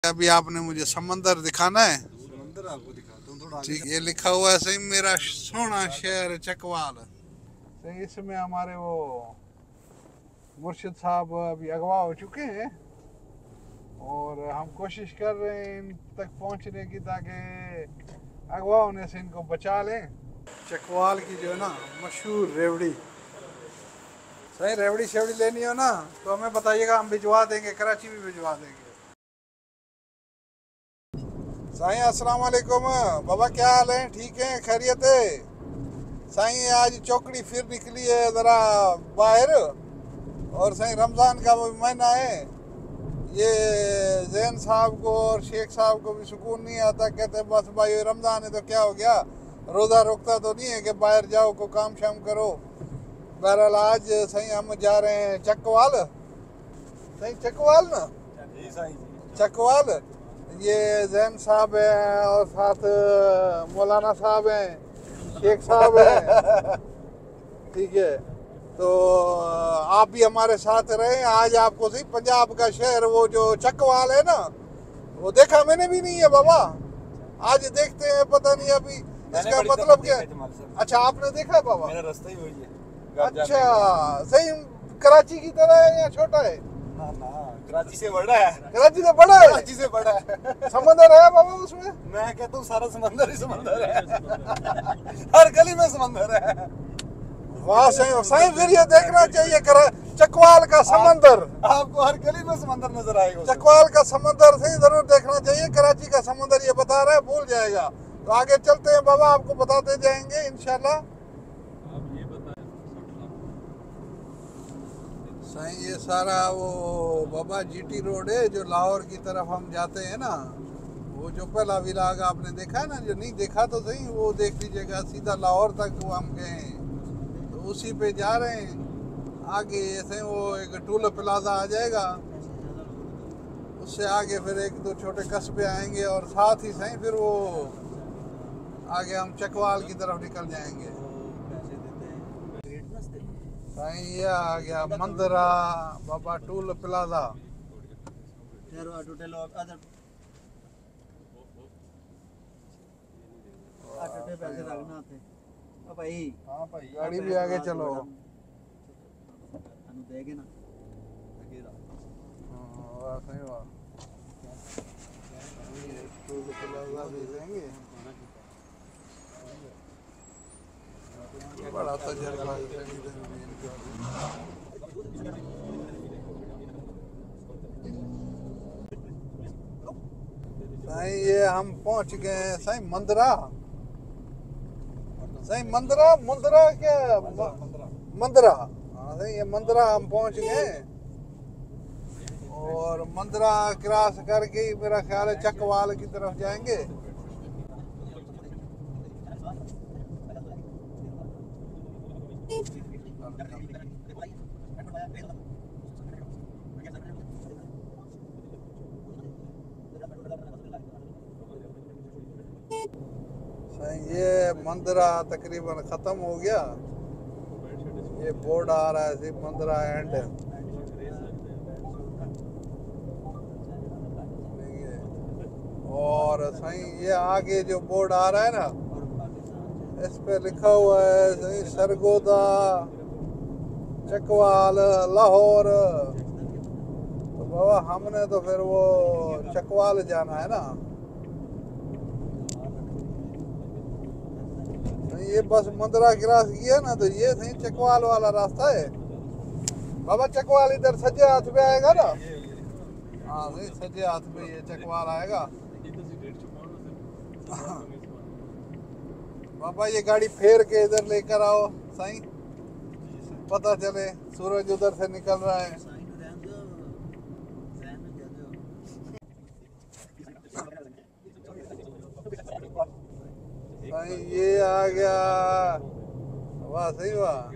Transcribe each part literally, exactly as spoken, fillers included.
अभी आपने मुझे समंदर दिखाना है। समंदर आपको दिखाता हूँ थोड़ा। ठीक, ये लिखा हुआ है सही, मेरा सोना शहर चकवाल। सही, इसमें हमारे वो मुर्शिद साहब अभी अगवा हो चुके हैं और हम कोशिश कर रहे हैं इन तक पहुंचने की, ताकि अगवा होने से इनको बचा लें। चकवाल की जो है ना मशहूर रेवड़ी, सही रेवड़ी शेवड़ी लेनी हो ना तो हमें बताइएगा, हम भिजवा देंगे, कराची भी भिजवा देंगे। साईं अस्सलाम वालेकुम बाबा, क्या हाल है? ठीक है, खैरियत है? साईं आज चौकड़ी फिर निकली है ज़रा बाहर, और साईं रमज़ान का वो महीना है। ये जैन साहब को और शेख साहब को भी सुकून नहीं आता, कहते बस भाई रमज़ान है तो क्या हो गया, रोज़ा रोकता तो नहीं है कि बाहर जाओ को काम शाम करो। बहरहाल आज साईं हम जा रहे हैं चकवाल। साईं चकवाल ना, चकवाल। ये जैन साहब हैं और साथ मौलाना साहब हैं, शेख साहब हैं। ठीक है, तो आप भी हमारे साथ रहे। आज आपको सही पंजाब का शहर वो जो चकवाल है ना, वो देखा मैंने भी नहीं है बाबा। आज देखते हैं, पता नहीं अभी इसका मतलब क्या है। अच्छा, आपने देखा है बाबा? मेरा रास्ता ही वही है। अच्छा, सही कराची की तरह है या छोटा है? ना ना, कराची से बड़ा है। कराची से बड़ा है? कराची से बड़ा है। समंदर है बाबा उसमें? मैं कहता हूँ सारा समंदर ही समंदर है। हर गली में समंदर है। वाह सही सही, फिर ये देखना चाहिए करा चकवाल का समंदर। आप, आपको हर गली में समंदर नजर आएगा। चकवाल का समंदर सही जरूर देखना चाहिए। कराची का समंदर ये बता रहा है, भूल जाएगा। तो आगे चलते हैं बाबा, आपको बताते जाएंगे इंशाल्लाह। सही, ये सारा वो बाबा जीटी रोड है जो लाहौर की तरफ हम जाते हैं ना, वो जो पहला विलाग आपने देखा है ना, जो नहीं देखा तो सही वो देख लीजिएगा, सीधा लाहौर तक वो हम गए हैं, तो उसी पे जा रहे हैं। आगे ऐसे वो एक टूल प्लाजा आ जाएगा, उससे आगे फिर एक दो छोटे कस्बे आएंगे और साथ ही सही फिर वो आगे हम चकवाल की तरफ निकल जाएंगे। साईं ये आ गया मंदरा बाबा टूल प्लाजा। हाँ भाई, गाड़ी भी आगे चलो। देगे ना वाह सही, वाह टूल प्लाजा भी देंगे। बड़ा तजर्बा है। साईं ये हम पहुंच गए हैं साईं मंदरा। साईं मंदरा, मंदरा क्या मंदरा? हाँ साईं, ये मंदरा हम पहुंच गए और मंदरा क्रॉस करके ही मेरा ख्याल है चकवाल की तरफ जाएंगे। ये मंदरा तकरीबन ख़त्म हो गया। ये बोर्ड आ रहा है सिर्फ मंदरा एंड। और सही ये आगे जो बोर्ड आ रहा है ना, इस पे लिखा हुआ है सही सरगोदा चकवाल लाहौर। तो बाबा हमने तो फिर वो चकवाल जाना है ना। ये बस मंदरा क्रॉस किया ना तो ये सही चकवाल वाला रास्ता है बाबा। चकवाल इधर सज्जे हाथ पे आएगा ना? हाँ सही, सज्जे हाथ पे ये चकवाल आएगा। बाबा ये गाड़ी फेर के इधर लेकर आओ साईं, पता चले सूरज उधर से निकल रहा है। साईं ये आ गया, वाह सही वाह।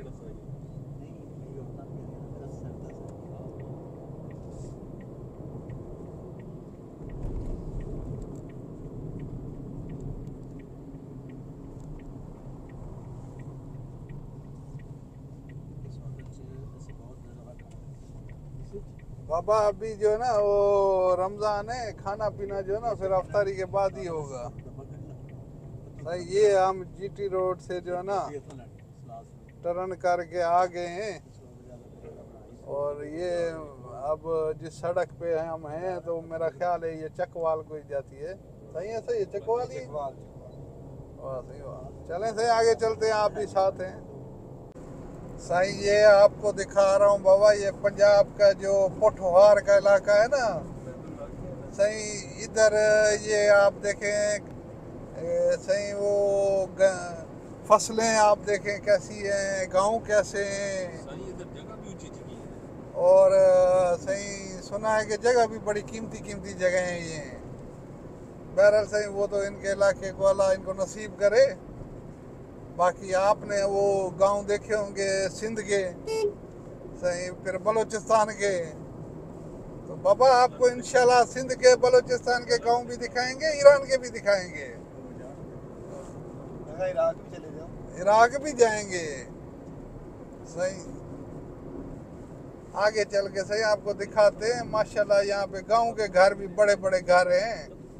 बाबा अभी जो है ना वो रमजान है, खाना पीना जो है ना फिर अफ्तारी के बाद ही होगा। भाई ये हम जीटी रोड से जो है ना टर्न करके आ गए हैं और ये अब जिस सड़क पे हम हैं तो मेरा ख्याल है ये चकवाल को ही जाती है। सही है, सही है, चकवाल ही। वाह सही, वाह। चलें सही, आगे चलते हैं, आप भी साथ हैं। सही, ये आपको दिखा रहा हूँ बाबा, ये पंजाब का जो पोठोहार का इलाका है ना, सही इधर ये आप देखें सही वो फसलें आप देखें कैसी हैं, गांव कैसे हैं, और सही सुना है कि जगह भी बड़ी कीमती कीमती जगह हैं ये। बहरहाल सही वो तो इनके इलाके को अल्लाह इनको नसीब करे। बाकी आपने वो गांव देखे होंगे सिंध के, सही फिर बलूचिस्तान के, तो बाबा आपको इंशाल्लाह सिंध के बलूचिस्तान के गांव भी दिखाएंगे, ईरान के भी दिखाएंगे, इराक भी चले जाओ, इराक भी जाएंगे। सही आगे चल के सही आपको दिखाते हैं। माशाल्लाह यहाँ पे गांव के घर भी बड़े बड़े घर हैं।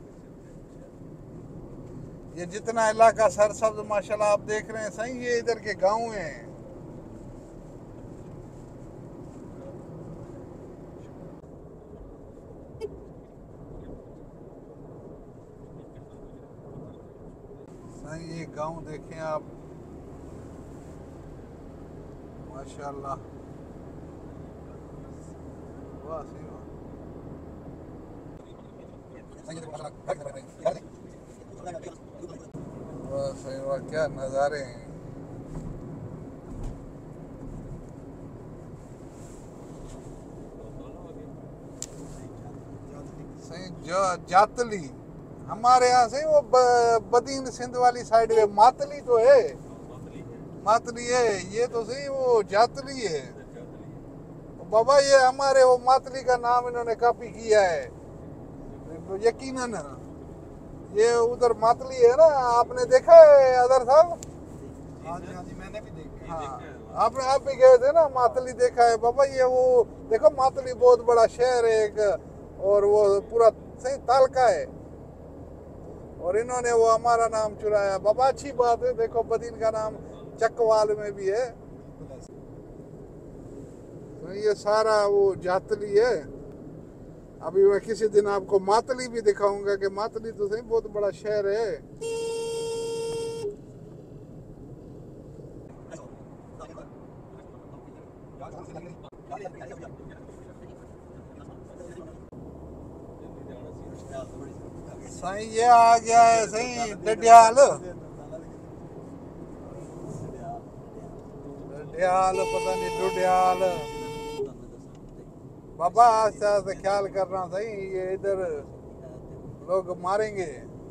ये जितना इलाका सरसब्ज माशाल्लाह आप देख रहे हैं सही, ये इधर के गांव हैं। सही ये गांव देखें आप माशाल्लाह, वाह सही वाह। वाह सही वाह, क्या नज़ारे हैं। सही जो जातली हमारे यहाँ से वो ब, बदीन सिंध वाली साइड में मातली तो है, मातली है, ये तो सही वो जातली है। बाबा ये हमारे वो मातली का नाम इन्होंने कॉपी किया है तो यकीनन ये उधर मातली है ना, आपने देखा है अदर साहब? हाँ जी, हाँ जी, मैंने भी देखा। हाँ आपने आप भी गए थे ना, मातली देखा है बाबा। ये वो देखो मातली बहुत बड़ा शहर है एक, और वो पूरा सही तालका है, और इन्होंने वो हमारा नाम चुराया बाबा। अच्छी बात है, देखो बदीन का नाम चकवाल में भी है। तो ये सारा वो जातली है। अभी मैं किसी दिन आपको मातली भी दिखाऊंगा कि मातली तो सही बहुत बड़ा शहर है। सही ये आ गया है सही डडियाल, डडियाल पता नहीं डुडियाल। बाबा आस्ते आस्ते ख्याल करना सही, ये इधर लोग मारेंगे।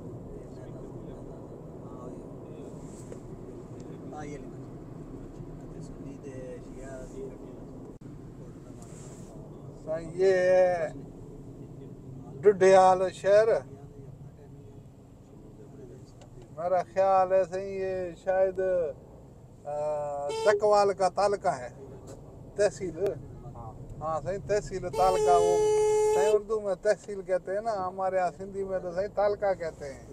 सही ये है डुडियाल शहर, मेरा ख्याल है सही ये शायद चकवाल का तालका है, तहसील। हाँ सही तहसील तालका, वो सही उर्दू में तहसील कहते हैं ना, हमारे यहाँ सिंधी में तो सही तालका कहते हैं।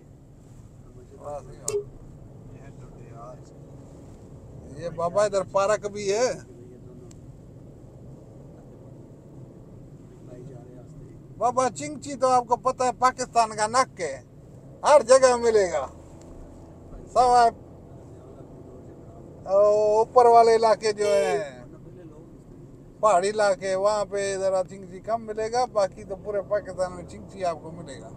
ये बाबा इधर पार्क भी है। बाबा चिंगची तो आपको पता है पाकिस्तान का नक है, हर जगह मिलेगा। सब ऊपर वाले इलाके जो है पहाड़ी इलाके, वहाँ पे ज़रा चिंगची कम मिलेगा, बाकी तो पूरे पाकिस्तान में चिंगची आपको मिलेगा।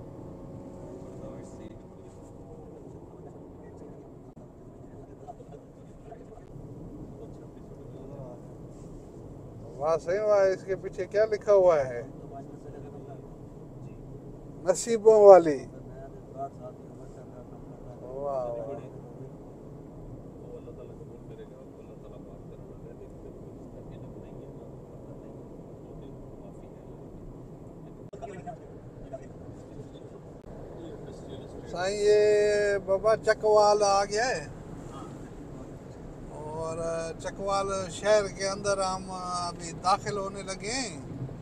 वाह सही वाह, इसके पीछे क्या लिखा हुआ है? नसीबों वाली। वाह वाह साईं ये बाबा चकवाल आ गया है, और चकवाल शहर के अंदर हम अभी दाखिल होने लगे हैं।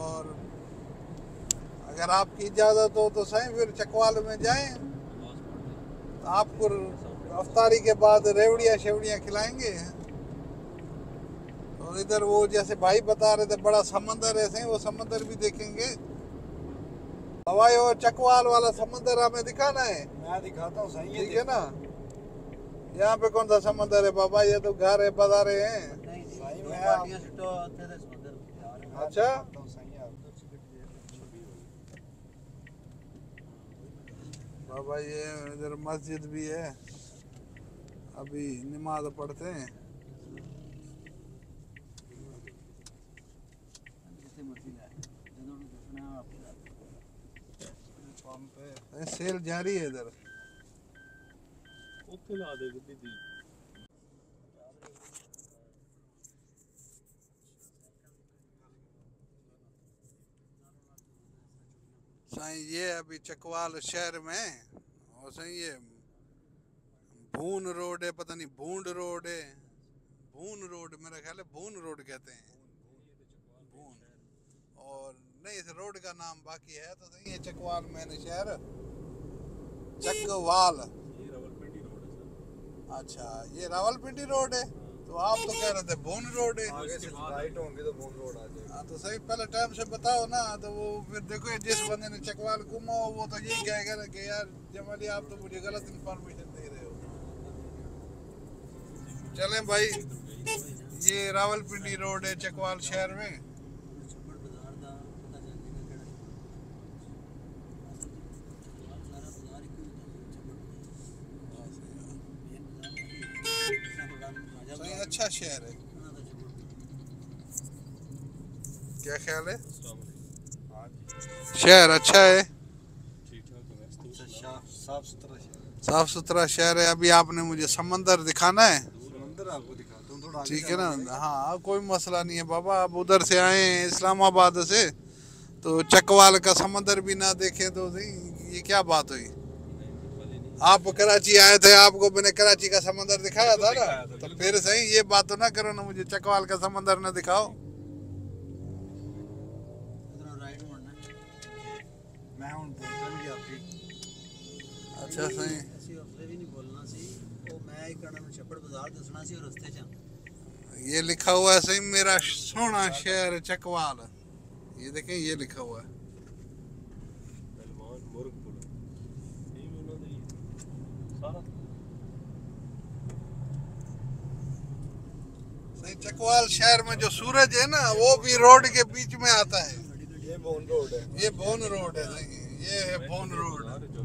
और अगर आपकी इजाज़त हो तो सही फिर चकवाल में जाएं, तो आपको अफ्तारी के बाद रेवड़ियाँ शेवड़ियाँ खिलाएंगे। और इधर वो जैसे भाई बता रहे थे बड़ा समंदर है सही, वो समंदर भी देखेंगे। हवाई और चकवाल वाला समंदर हमें दिखाना है। मैं दिखाता हूँ सही ठीक है ना। यहाँ पे कौन सा समंदर है बाबा, ये तो घर है बता रहे हैं। अच्छा बाबा ये इधर मस्जिद भी है, अभी नमाज पढ़ते हैं। सेल जारी है इधर। साईं ये अभी चकवाल शहर में, और साईं ये भून रोड है, पता नहीं भूंड रोड है, भून रोड मेरा ख्याल है भून रोड कहते हैं, भून। और नहीं इस रोड का नाम बाकी है तो सही है चकवाल में शहर चकवाल। अच्छा ये रावलपिंडी रोड है, तो आप तो कह रहे थे भून रोड है। आगे से राइट होंगे तो भून रोड आ जाएगा। हाँ तो सही पहले टाइम से बताओ ना, तो वो फिर देखो जिस बंदे ने चकवाल घूमा हो वो तो यही कहेगा ना कि यार जमाली आप तो मुझे गलत इन्फॉर्मेशन दे रहे हो। चलें भाई, ये रावलपिंडी रोड है चकवाल शहर में। अच्छा शहर है, क्या ख्याल है? शहर अच्छा है, साफ सुथरा शहर, साफ सुथरा शहर है। अभी आपने मुझे समंदर दिखाना है, समंदर आपको दिखाता हूँ थोड़ा। ठीक है ना। हाँ कोई मसला नहीं है बाबा, आप उधर से आए हैं इस्लामाबाद से, तो चकवाल का समंदर भी ना देखे तो ये क्या बात हुई। आप कराची आए थे, आपको मैंने कराची का समंदर दिखाया था ना, तो फिर सही ये बात तो ना करो ना मुझे चकवाल का समंदर ना दिखाओ। अच्छा सही ये लिखा हुआ है सही, मेरा सोना शहर चकवाल, ये देखें ये लिखा हुआ है। चकवाल शहर में जो सूरज है ना वो भी रोड के बीच में आता है। ये बोन रोड है, ये बोन रोड है, ये है बोन रोड।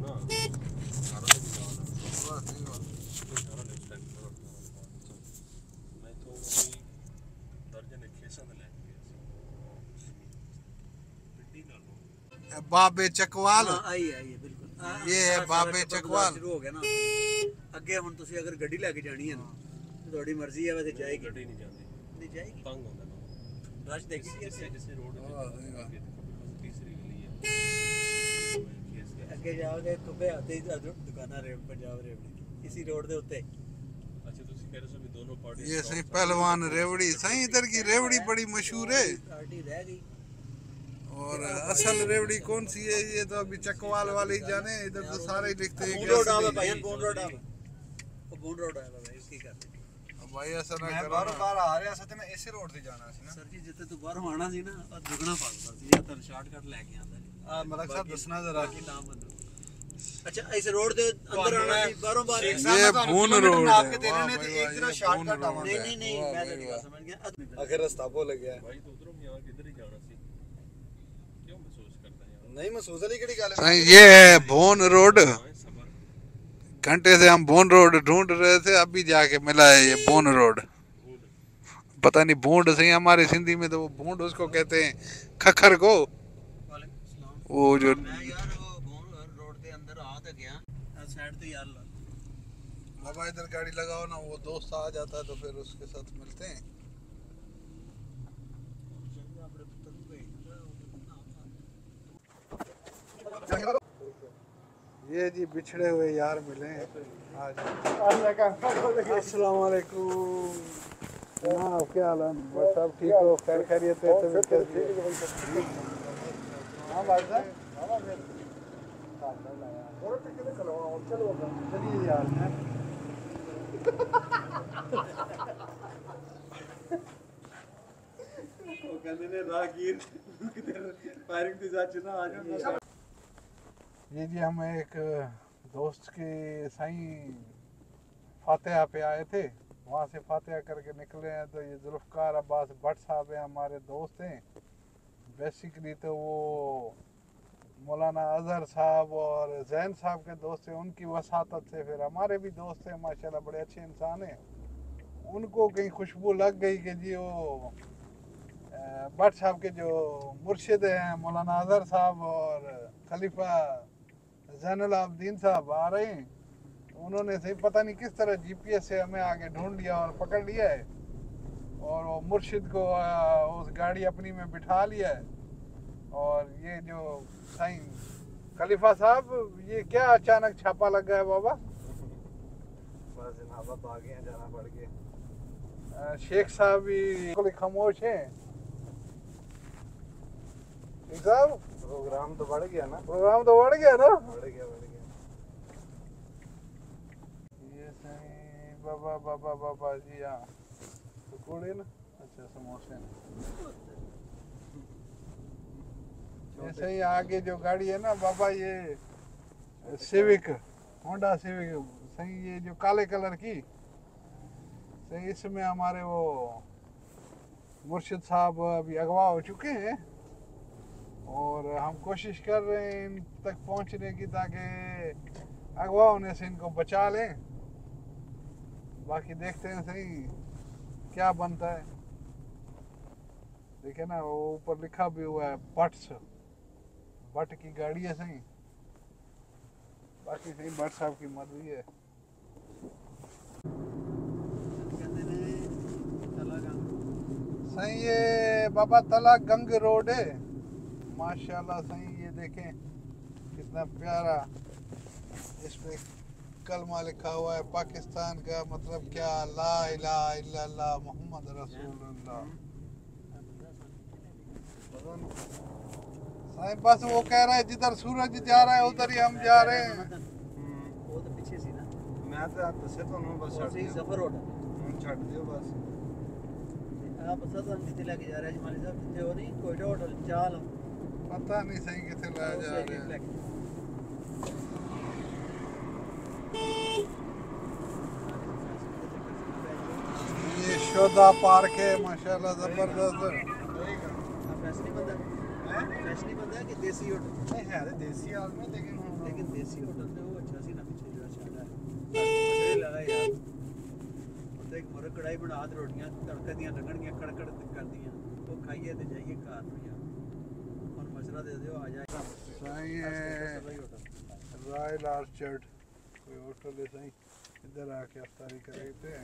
बाबे चकवाल आई आई बिल्कुल, ये है बाबे चकवाल। शुरू हो गया ना ਅੱਗੇ ਹੁਣ ਤੁਸੀਂ ਅਗਰ ਗੱਡੀ ਲੈ ਕੇ ਜਾਣੀ ਹੈ ਨਾ ਤੁਹਾਡੀ ਮਰਜ਼ੀ ਹੈ, ਵੈਸੇ ਜਾਏਗੀ ਗੱਡੀ ਨਹੀਂ ਜਾਂਦੀ, ਨਹੀਂ ਜਾਏਗੀ ਤੰਗ ਹੁੰਦਾ ਨਾ ਰਸ਼ ਦੇਖੀ ਕਿਸੇ ਕਿਸੇ ਰੋਡ ਤੇ ਤੀਸਰੀ ਗਲੀ ਹੈ ਅੱਗੇ ਜਾਓਗੇ ਖੱਬੇ ਹੱਥ ਹੀ ਦੁਕਾਨਾਂ ਰੇਵ ਪੰਜਾਬ ਰੇਵੜੀ इसी रोड ਦੇ ਉੱਤੇ। अच्छा ਤੁਸੀਂ कह रहे हो भी दोनों पार्टी ये सही पहलवान रेवड़ी, सही इधर की रेवड़ी बड़ी मशहूर है। पार्टी रह गई और असल रेवड़ी कौन सी है ये तो अभी चकवाल वाले ही जाने, इधर तो सारे ही लिखते हैं बून रोड आवे भाई, बून रोड आवे, वो बून रोड आवे भाई, की करते भाई ऐसा ना मैं करो। बार बार आ रहा था, मैं इसी रोड से जाना ਸੀ ਨਾ सर जी जिते तू बाहर आना सी ना और दुगना फड़दा सी या तर शॉर्टकट लेके आंदा जी। आ मलक साहब दसना जरा बाकी नाम बंदो। अच्छा इस रोड दे अंदर आना सी बाहरों बाहर, ये भून रोड आपके है। देने ने तो एक तरह शॉर्टकट आवा। नहीं नहीं नहीं मैं तो समझ गया। आखिर रास्ता भूल गया भाई तो उधरों यहां किधर ही जाना सी, क्यों महसूस करता है यार? नहीं महसूस वाली केड़ी गल है। सही ये है भून रोड। घंटे से हम भून रोड ढूंढ रहे थे, अभी जाके मिला है ये भून रोड। पता नहीं भूंड सही, हमारे सिंधी में तो वो भूंड उसको कहते हैं खखर को, वो जो मैं यार वो भून रोड के अंदर आ तो गया साइड तो यार बाबा इधर गाड़ी लगाओ ना, वो दोस्त आ जाता है तो फिर उसके साथ मिलते हैं। ये जी बिछड़े हुए यार मिले आज। अस्सलाम वालेकुम। हाँ क्या हाल है बस सब ठीक हो खैर खैरियत है तबीयत कैसी है हाँ भाई साहब चलिए यार हैं ਉਹ ਕਹਿੰਦੇ ਨੇ ਰਾਗੀਰ ਕਿਤੇ ਫਾਇਰਿੰਗ ਤੇ ਜਾ ਚੁਣਾ ਆ ਜਾਓ ये जी हम एक दोस्त के साईं फातिहा पे आए थे वहाँ से फातिहा करके निकले हैं तो ये जुल्फ़कार अब्बास भट्ट साहब हैं हमारे दोस्त हैं बेसिकली तो वो मौलाना अजहर साहब और जैन साहब के दोस्त हैं उनकी वसातत से फिर हमारे भी दोस्त हैं माशाल्लाह बड़े अच्छे इंसान हैं उनको कहीं खुशबू लग गई कि जी वो भट्ट साहब के जो मुर्शिद हैं मौलाना अजहर साहब और खलीफा जैनुल आबदीन साहब आ रहे हैं तो उन्होंने सही पता नहीं किस तरह जीपीएस से हमें आगे ढूंढ लिया और पकड़ लिया है और वो मुर्शिद को आ, उस गाड़ी अपनी में बिठा लिया है और ये जो साईं खलीफा साहब ये क्या अचानक छापा लग गया है बाबा बस जनाब अब आ गए हैं जाना पड़ गया आ, शेख साहब भी बिल्कुल खामोश हैं शेख साहब प्रोग्राम तो बढ़ गया ना प्रोग्राम तो बढ़ गया ना बढ़ गया बढ़ गया ये सही बाबा बाबा बाबा जी हाँ पकौड़े ना अच्छा समोसे ये सही आगे जो गाड़ी है ना बाबा ये सिविक होंडा सिविक सही ये जो काले कलर की सही इसमें हमारे वो मुर्शिद साहब अभी अगवा हो चुके हैं और हम कोशिश कर रहे हैं इन तक पहुंचने की ताकि अगवा होने से इनको बचा लें बाकी देखते हैं सही क्या बनता है देखे ना वो ऊपर लिखा भी हुआ है भट्ट भट्ट की गाड़ी है सही बाकी सही भट्ट साहब की मर्जी है सही ये बाबा तला गंग रोड है माशाल्लाह सही ये देखें कितना प्यारा इस पे कलमा लिखा हुआ है पाकिस्तान का मतलब क्या ला इलाहा इल्लल्लाह मोहम्मद रसूलुल्लाह सही बस वो कह रहा है जिधर सूरज जा रहा है उधर ही हम जा रहे हैं ਉਹ ਤਾਂ ਪਿੱਛੇ ਸੀ ਨਾ ਮੈਂ ਤਾਂ ਦੱਸਿਆ ਤੁਹਾਨੂੰ ਬਸ ਉਹ ਛੱਡ ਸੀ ਦਿਓ ਸਫਰ ਰੋਡ ਹੁਣ ਛੱਡ ਦਿਓ ਬਸ ਆਪ ਪਤਾ ਨਹੀਂ ਕਿੱਥੇ ਲੈ ਕੇ ਜਾ ਰਿਹਾ ਜੀ ਮਾਲੀ ਸਾਹਿਬ ਜਿੱਥੇ ਉਹ ਨਹੀਂ ਕੋਇਡਾ ਹੋਟਲ ਚਾਲ पता नहीं सही कितने लाया जा रहे हैं ये शोधा पार्क है माशाल्लाह जबरदस्त फैशनी बंदा फैशनी बंदा कि देसी होटल नहीं है तो देसी आदमी लेकिन ਹੁਣ लेकिन देसी होटल ਤੇ ਉਹ ਅੱਛਾ ਸੀ ਨਾ ਪਿੱਛੇ ਜਿਹੜਾ ਛਾੜਾ ਹੈ ਲਗਾ ਯਾਰ ਉੱਤੇ ਇੱਕ ਮੁਰਗ ਕੜਾਈ ਬਣਾ ਦੇ ਰੋਟੀਆਂ ਤੜਕੇ ਦੀਆਂ ਲੱਗਣਗੀਆਂ ਕੜਕੜ ਕਰਦੀਆਂ ਉਹ ਖਾਈਏ ਤੇ ਜਾਈਏ ਘਰ ਨੂੰ ਯਾਰ ਹੁਣ ਮਸਲਾ ਦੇ ਦਿਓ ਆ ਜਾਏ सही है रॉयल आर्चर्ड कोई होटल है सही इधर आके अफ्तारी कर रहे थे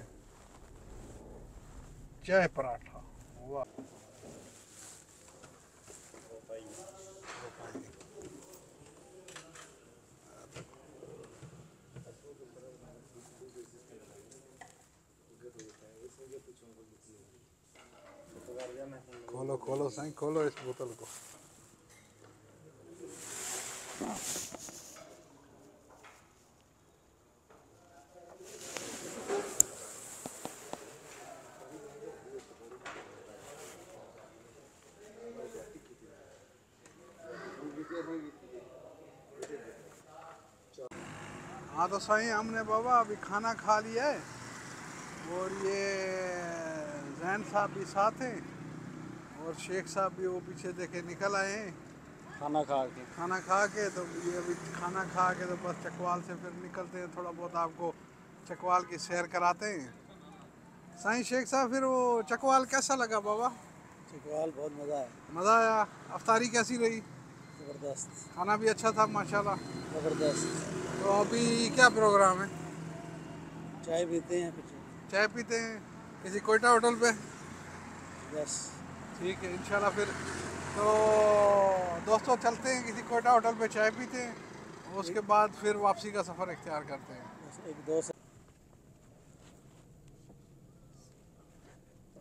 चाय पराठा वाह खोलो खोलो सही खोलो इस बोतल को हाँ तो सही हमने बाबा अभी खाना खा लिया है और ये जैन साहब भी साथ हैं और शेख साहब भी वो पीछे देखे निकल आए हैं खाना खा के खाना खा के तो ये अभी खाना खा के तो बस चकवाल से फिर निकलते हैं थोड़ा बहुत आपको चकवाल की सैर कराते हैं साईं शेख साहब फिर वो चकवाल कैसा लगा बाबा चकवाल बहुत मज़ा आया मज़ा आया अफ्तारी कैसी रही ज़बरदस्त खाना भी अच्छा था माशाल्लाह ज़बरदस्त तो अभी क्या प्रोग्राम है चाय पीते हैं पीछे चाय पीते हैं किसी कोयटा होटल पे बस ठीक है इंशाल्लाह फिर तो दोस्तों चलते हैं किसी कोयटा होटल पे चाय पीते हैं उसके बाद फिर वापसी का सफ़र इख्तियार करते हैं एक दो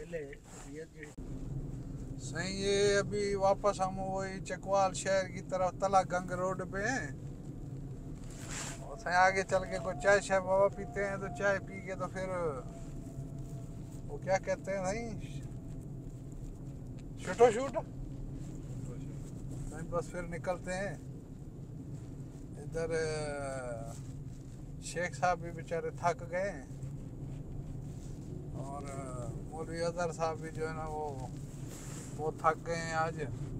सही। ये अभी वापस हम वही चकवाल शहर की तरफ तला गंग रोड पे हैं और सही आगे चल के कोई चाय शाय बाबा पीते हैं तो चाय पी के तो फिर वो क्या कहते हैं भाई शूटो शूट सही बस फिर निकलते हैं। इधर शेख साहब भी बेचारे थक गए और मौलवी अजहर साहब भी जो है ना वो वो थक गए हैं आज।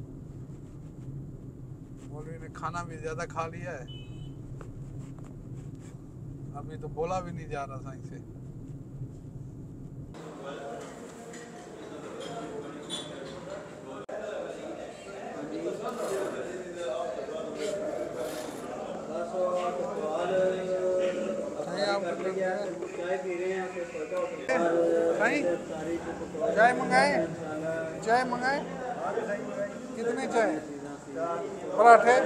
मौलवी ने खाना भी ज़्यादा खा लिया है, अभी तो बोला भी नहीं जा रहा सही से। चाय मंगाए चाय मंगाए कितने चाय पराठे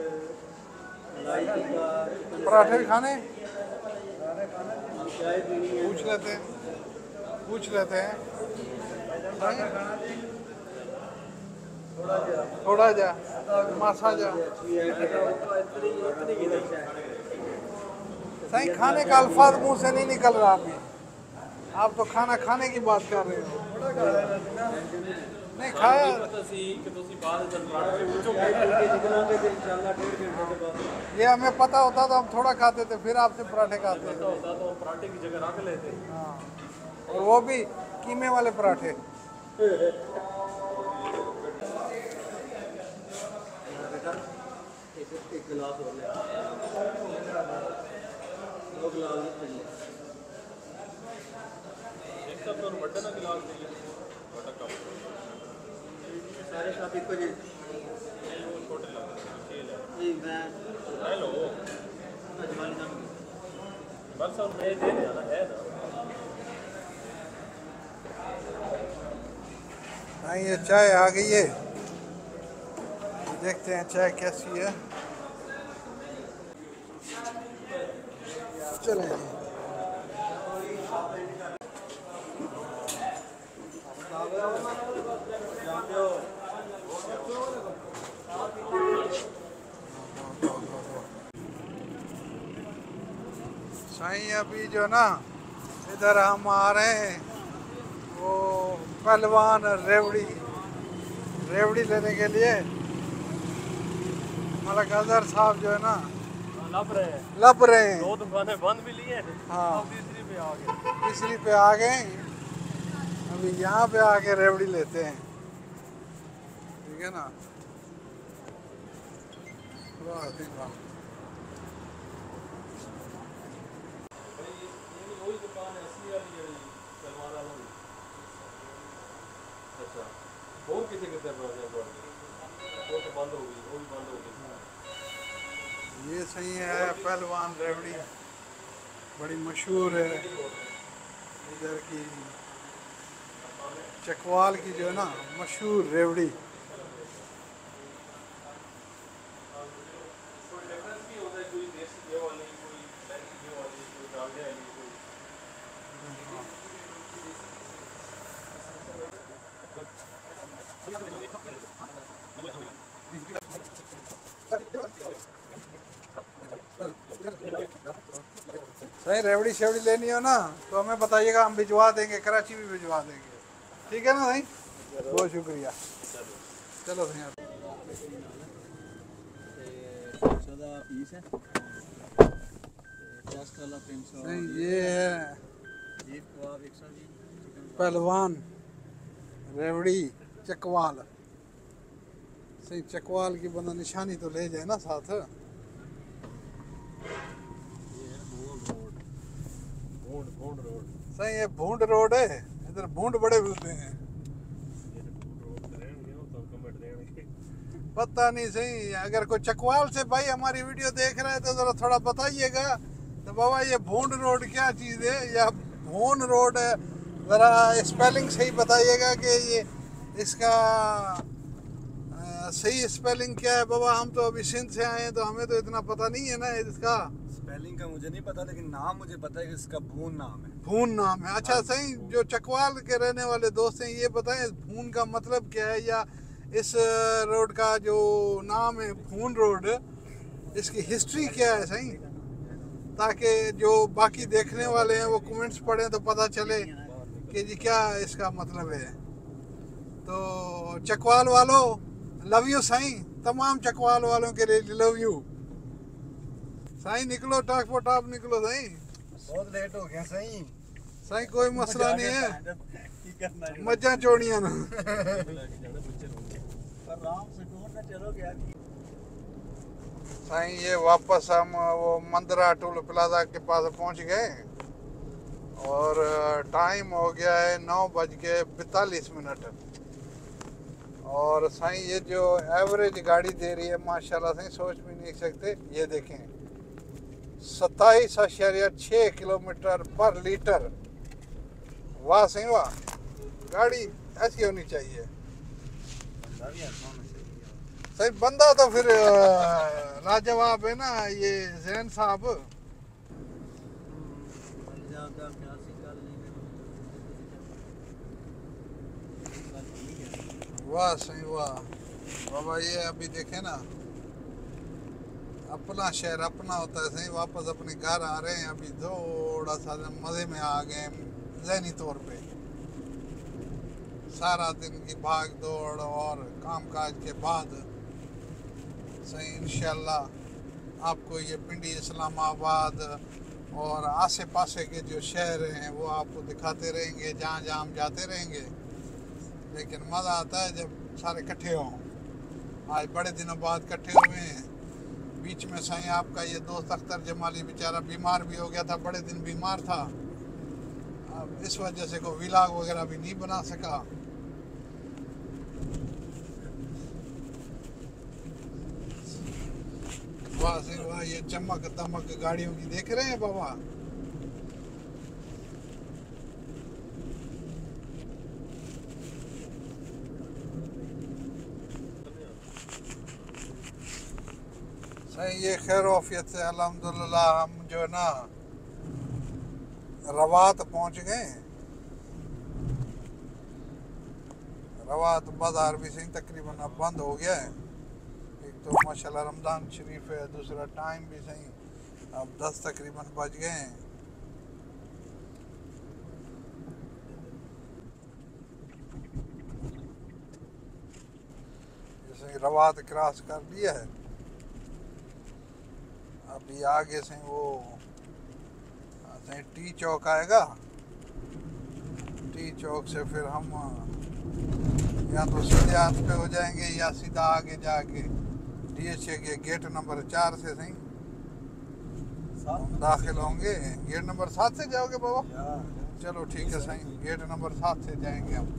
पराठे भी खाने पूछ लेते हैं पूछ लेते हैं थोड़ा जा मासा जा सही। खाने का अल्फाज मुंह से नहीं निकल रहा अभी। आप तो खाना खाने की बात कर रहे हो। नहीं खाया ये हमें पता होता तो हम थोड़ा खाते थे फिर आपसे पराठे खाते थे। पराठे की जगह रख लेते। हाँ और वो भी कीमे वाले पराठे। एक गिलास और ले दो गिलास एक सब तो बड़ा ना गिलास चाहिए बड़ा कप सारे कप एक बजे छोटे लगे खेल है जी मैं हेलो जवानी का बस सब दे दे ना है ना। हाँ ये चाय आ गई है, देखते हैं चाय कैसी है। चलें साईं अभी जो ना इधर हम आ रहे हैं वो पहलवान रेवड़ी रेवड़ी लेने के लिए। मलक अजहर साहब जो है ना लब रहे हैं लब रहे हैं। दो दुकानें बंद भी लिए हाँ तीसरी पे आ गए तीसरी पे आ गए अभी यहाँ पे आके रेवड़ी लेते हैं ठीक है ना। वाह ठीक वाह वही दुकान है असली वाली है सलमान वाली। अच्छा वो कितने कितने प्राइस है वो तो बंद हो गई वो भी बंद हो गई। ये सही है पहलवान रेवड़ी बड़ी मशहूर है इधर की चकवाल की जो है ना मशहूर रेवड़ी। कोई डिफरेंस भी होता है कोई देसी घी वाली कोई बैंक घी वाली कोई डालडा वाली कोई सही रेवड़ी शेवड़ी लेनी हो ना तो हमें बताइएगा, हम भिजवा देंगे, कराची भी भिजवा देंगे ठीक है ना भाई। बहुत शुक्रिया। चलो भैया नहीं ये है पहलवान रेवड़ी चकवाल। सही चकवाल की बंदा निशानी तो ले जाए ना साथ। भूंड भूंड रोड सही ये भूंड रोड है, इधर भूंड बड़े मिलते हैं। पता नहीं सही अगर कोई चकवाल से भाई हमारी वीडियो देख रहा है तो जरा थोड़ा बताइएगा तो बाबा ये भूंड रोड क्या चीज़ है या भून रोड है, ज़रा स्पेलिंग सही बताइएगा कि ये इसका आ, सही स्पेलिंग क्या है। बाबा हम तो अभी सिंध से आए हैं तो हमें तो इतना पता नहीं है ना इसका। स्पेलिंग का मुझे नहीं पता, लेकिन नाम मुझे पता है कि इसका भून नाम है। भून नाम है, अच्छा सही। जो चकवाल के रहने वाले दोस्त हैं ये बताएं भून का मतलब क्या है, या इस रोड का जो नाम है भून रोड, इसकी हिस्ट्री क्या है सही, ताकि जो बाकी देखने वाले हैं वो कमेंट्स पढ़ें तो पता चले कि जी क्या इसका मतलब है। तो चकवाल वालों लव यू सही, तमाम चकवाल वालों के लिए लव यू सही। निकलो टाक पो टाप निकलो सही, बहुत लेट हो गया सही। सही कोई मसला नहीं है, की करना है मज्जा चोड़ियां ना। लेके जाना बच्चे रोंगे। पर राम सुकून ना चलोगे यार। सही ये वापस हम वो मंदरा टोल प्लाजा के पास पहुंच गए और टाइम हो गया है नौ बज के बैतालीस मिनट। और साईं ये जो एवरेज गाड़ी दे रही है माशाल्लाह साईं सोच भी नहीं सकते। ये देखें सत्ताईस अशारिया छः किलोमीटर पर लीटर। वाह सही वाह, गाड़ी ऐसी होनी चाहिए सही। बंदा तो फिर लाजवाब है ना ये जैन साहब। वाह सही वाह बाबा। ये अभी देखे ना अपना शहर अपना होता है सही। वापस अपने घर आ रहे हैं, अभी थोड़ा सा मज़े में आ गए ज़हनी तौर पे। सारा दिन की भाग दौड़ और कामकाज के बाद सही इंशाल्लाह आपको ये पिंडी इस्लामाबाद और आसे पासे के जो शहर हैं वो आपको दिखाते रहेंगे जहाँ जहाँ हम जाते रहेंगे। लेकिन मज़ा आता है जब सारे इकट्ठे हों। आज बड़े दिनों बाद इकट्ठे हुए हैं। बीच में सही आपका ये दोस्त अख्तर जमाली बेचारा बीमार भी हो गया था, बड़े दिन बीमार था। अब इस वजह से कोई व्लॉग वगैरह भी नहीं बना सका। वाह से वाह, ये चमक दमक गाड़ियों की देख रहे हैं बाबा। सही ये खैर वाफियत से अल्हम्दुलिल्लाह हम जो है ना रवात पहुंच गए। रवात बाजार भी सही तकरीबन अब बंद हो गया है। एक तो माशाल्लाह रमज़ान शरीफ है, दूसरा टाइम भी सही अब दस तकरीबन बज गए हैं। जैसे रवात क्रॉस कर लिया है, अभी आगे से वो से टी चौक आएगा। टी चौक से फिर हम या तो सीधे हाथ पे हो जाएंगे या सीधा आगे जाके डी एच ए के गेट नंबर चार से सही दाखिल होंगे। गेट नंबर सात से जाओगे बाबा? चलो ठीक है सही, गेट नंबर सात से जाएंगे हम।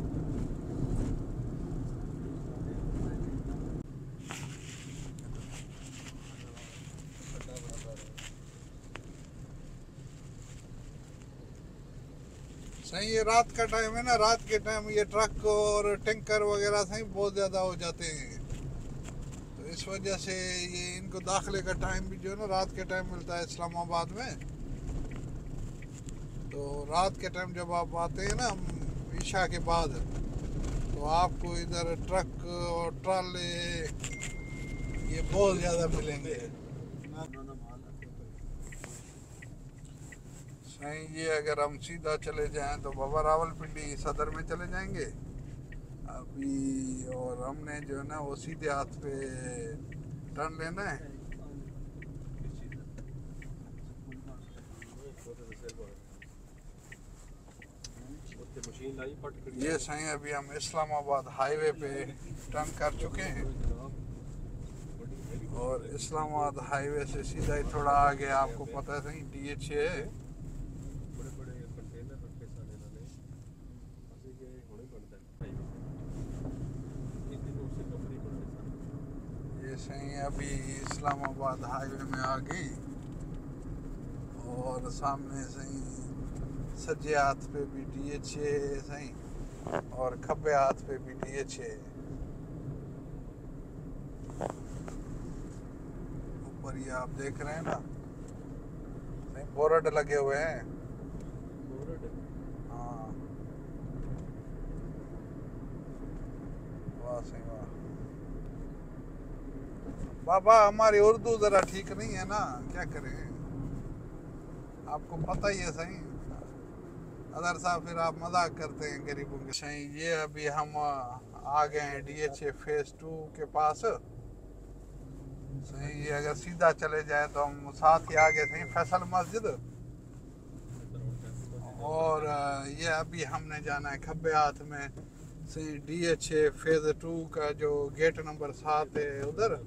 सही ये रात का टाइम है ना, रात के टाइम ये ट्रक और टैंकर वगैरह सही बहुत ज़्यादा हो जाते हैं। तो इस वजह से ये इनको दाखिले का टाइम भी जो है ना रात के टाइम मिलता है इस्लामाबाद में। तो रात के टाइम जब आप आते हैं ना ईशा के बाद, तो आपको इधर ट्रक और ट्राले ये बहुत ज़्यादा मिलेंगे। सही ये अगर हम सीधा चले जाएं तो बाबा रावलपिंडी सदर में चले जाएंगे अभी। और हमने जो है ना वो सीधे हाथ पे टर्न लेना है। ये सही अभी हम इस्लामाबाद हाईवे पे टर्न कर चुके हैं और इस्लामाबाद हाईवे से सीधा ही थोड़ा आगे आपको पता है सही डी एच ए है। सही अभी इस्लामाबाद हाईवे में आ गई और सामने सही सज्जे हाथ पे भी डी एच ए सही और खब्बे हाथ पे भी डी एच ए। ऊपर ये आप देख रहे हैं ना बोर्ड लगे हुए हैं। हाँ वाह सही वाह। बाबा हमारी उर्दू जरा ठीक नहीं है ना, क्या करें, आपको पता ही है सही। अदर साहब फिर आप मजाक करते हैं गरीबों के सही। ये अभी हम आ गए हैं D H A phase two के पास सही। ये अगर सीधा चले जाए तो हम साथ ही आगे सही फैसल मस्जिद, और ये अभी हमने जाना है खब्बे हाथ में सही D H A phase two का जो गेट नंबर सात है उधर।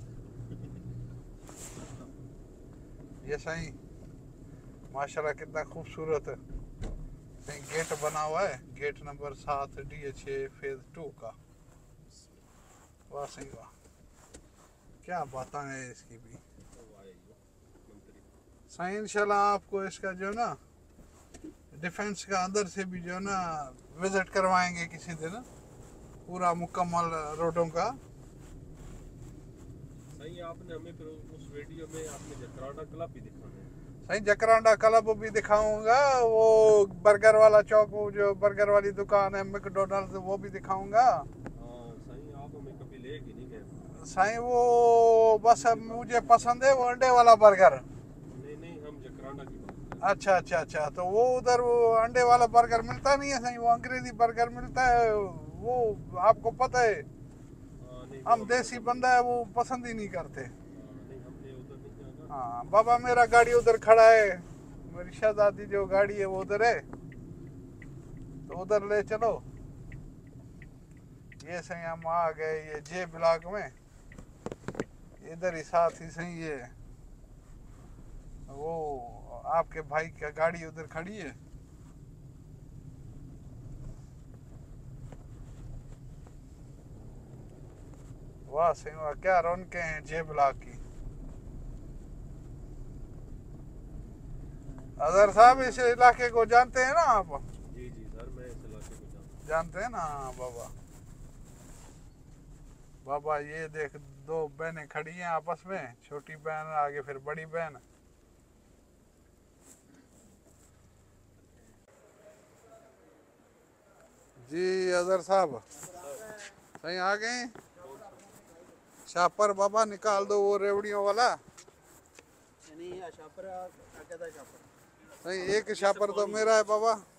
ये सही माशाल्लाह कितना खूबसूरत है सही गेट बना हुआ है, गेट नंबर सात D H A phase two का। वाह सही वाह, क्या बातें हैं इसकी भी सही। इंशाल्लाह आपको इसका जो ना डिफेंस का अंदर से भी जो ना विजिट करवाएंगे किसी दिन, पूरा मुकम्मल रोडों का। सही आपने हमें फिर उस वीडियो में आपने जकराना क्लब भी दिखाना है। सही जकरांडा क्लब भी दिखाऊंगा, वो बर्गर वाला चौक, वो जो बर्गर वाली दुकान है मैकडोनल्ड्स, वो भी दिखाऊंगा। हाँ सही आप हमें कभी लेके नहीं गए सही। वो बस मुझे पसंद है वो अंडे वाला बर्गर। नहीं नहीं हम जकराना की बात कर अच्छा अच्छा अच्छा, तो वो उधर वो अंडे वाला बर्गर मिलता नहीं है सही, वो अंग्रेजी बर्गर मिलता है, वो आपको पता है। हाँ, नहीं, हम वो देसी बंदा है वो पसंद ही नहीं करते। हाँ, नहीं हमने उधर नहीं जाना। हाँ बाबा मेरा गाड़ी उधर खड़ा है, मेरी शहजादी जो गाड़ी है वो उधर है, तो उधर ले चलो। ये सही हम आ गए ये जे ब्लॉक में, इधर ही साथ ही सही ये वो आपके भाई की गाड़ी उधर खड़ी है। वाह सही वाह, क्या रौनकें हैं जे ब्लॉक की। अजहर साहब इस इलाके को जानते हैं ना आप? जी जी सर मैं इस इलाके को जानता हूँ। जानते हैं ना। हाँ बाबा, बाबा ये देख दो बहनें खड़ी हैं आपस में, छोटी बहन आगे फिर बड़ी बहन। जी अजहर साहब सही आ गए। शापर बाबा निकाल दो वो रेवड़ियों वाला। नहीं शापर आ गया था शापर। नहीं एक शापर तो मेरा है बाबा।